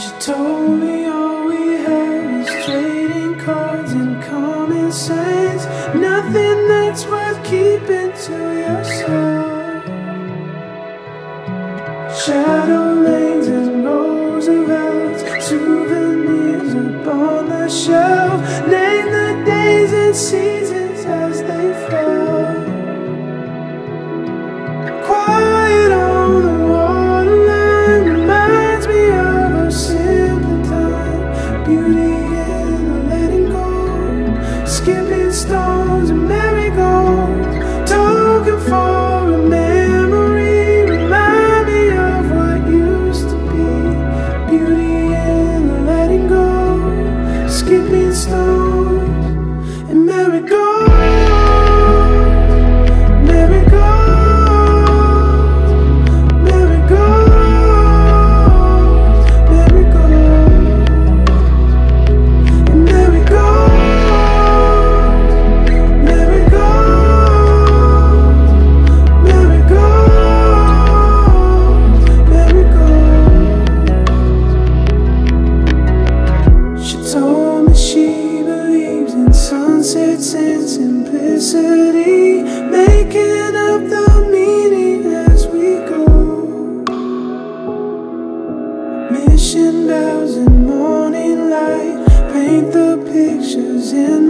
She told me all we had was trading cards and common sense. Nothing that's worth keeping to yourself. Shadow lanes and Roosevelts, souvenirs upon the shelf. Name the days and seasons as they fell. Quiet on the waterline reminds me of a simpler time. Beauty in the letting go, skipping stones and marigolds, talking for a memory. Remind me of what used to be. Beauty in the letting go, skipping stones and marigolds. Sunsets and simplicity, making up the meaning as we go. Mission bells and morning light paint the pictures in